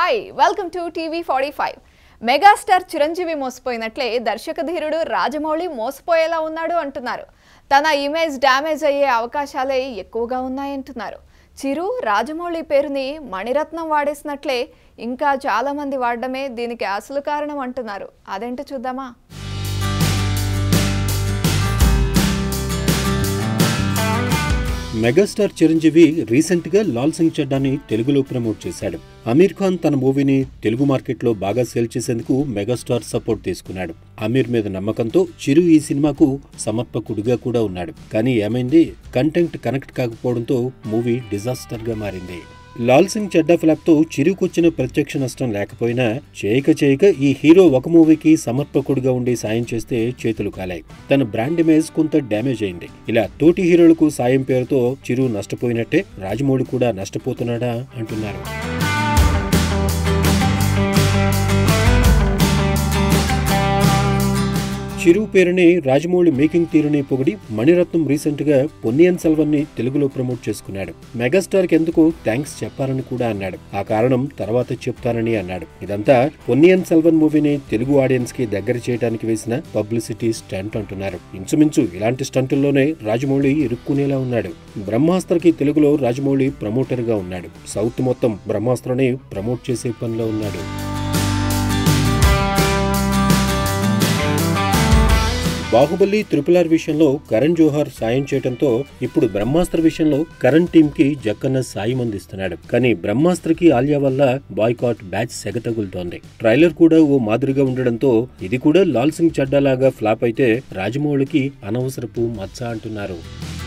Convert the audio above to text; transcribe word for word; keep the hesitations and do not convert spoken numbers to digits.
Hi welcome to TV forty five. Megastar Chiranjeevi మోసపోయినట్లే దర్శకధీరుడు రాజమౌళి మోసపోయేలా ఉన్నాడు అంటున్నారు. తన ఇమేజ్ డ్యామేజ్ అయ్యే అవకాశాలే ఎక్కువగా ఉన్నాయంటున్నారు. చిరు రాజమౌళి పేరుని మణిరత్నం వాడేసినట్లే ఇంకా చాలా మంది వాడడమే దీనికి అసలు కారణం అంటున్నారు. అదేంటో చూద్దామా? మెగాస్టార్ చిరంజీవి రీసెంట్ గా లాల్ సింగ్ చడ్డాని తెలుగులో ప్రమోట్ చేశాడు. అమీర్ ఖాన్ తన మూవీని తెలుగు మార్కెట్ లో బాగా సేల్ చేసేందుకు మెగాస్టార్ సపోర్ట్ తీసుకున్నాడు. అమీర్ మీద నమ్మకంతో చిరు ఈ సినిమాకు సమర్పకుడిగా కూడా ఉన్నాడు. కానీ ఏమైంది, కంటెంట్ కనెక్ట్ కాకపోవడంతో మూవీ డిజాస్టర్ గా మారింది. లాల్ సింగ్ చడ్డా ఫ్లాప్ తో చిరుకొచ్చిన ప్రత్యక్ష నష్టం లేకపోయినా చేయక చేయక ఈ హీరో ఒక మూవీకి సమర్పకుడిగా ఉండి సాయం చేస్తే చేతులు కాలాయి. తన బ్రాండ్ ఇమేజ్ కొంత డ్యామేజ్ అయింది. ఇలా తోటి హీరోలకు సాయం పేరుతో చిరు నష్టపోయినట్టే రాజమౌళి కూడా నష్టపోతున్నాడా అంటున్నారు. చిరు పేరుని రాజమౌళి మేకింగ్ తీరుని పొగిడి మణిరత్నం రీసెంట్ గా పొన్నియిన్ సెల్వన్ ని తెలుగులో ప్రమోట్ చేసుకున్నాడు. మెగాస్టార్ కి ఎందుకు థ్యాంక్స్ చెప్పాలని కూడా అన్నాడు. ఆ కారణం తర్వాత చెప్తానని అన్నాడు. ఇదంతా పొన్నియిన్ సెల్వన్ మూవీని తెలుగు ఆడియన్స్ కి దగ్గర చేయడానికి వేసిన పబ్లిసిటీ స్టంట్ అంటున్నారు. ఇంచుమించు ఇలాంటి స్టంటుల్లోనే రాజమౌళి ఇరుక్కునేలా ఉన్నాడు. బ్రహ్మాస్త్రకి తెలుగులో రాజమౌళి ప్రమోటర్ గా ఉన్నాడు. సౌత్ మొత్తం బ్రహ్మాస్త్రని ప్రమోట్ చేసే పనిలో ఉన్నాడు. బాహుబలి త్రిపుల్ ఆర్ విషయంలో కరణ్ జోహార్ సాయం చేయడంతో ఇప్పుడు బ్రహ్మాస్త్ర విషయంలో కరణ్ టీమ్ కి జక్కన్న సాయం అందిస్తున్నాడు. కానీ బ్రహ్మాస్త్రకి ఆలియా వల్ల బాయ్కాట్ బ్యాచ్ సెగ తగులుతోంది. ట్రైలర్ కూడా ఓ మాదిరిగా ఉండడంతో ఇది కూడా లాల్ సింగ్ చడ్డా లాగా ఫ్లాప్ అయితే రాజమౌళికి అనవసరపు మచ్చ అంటున్నారు.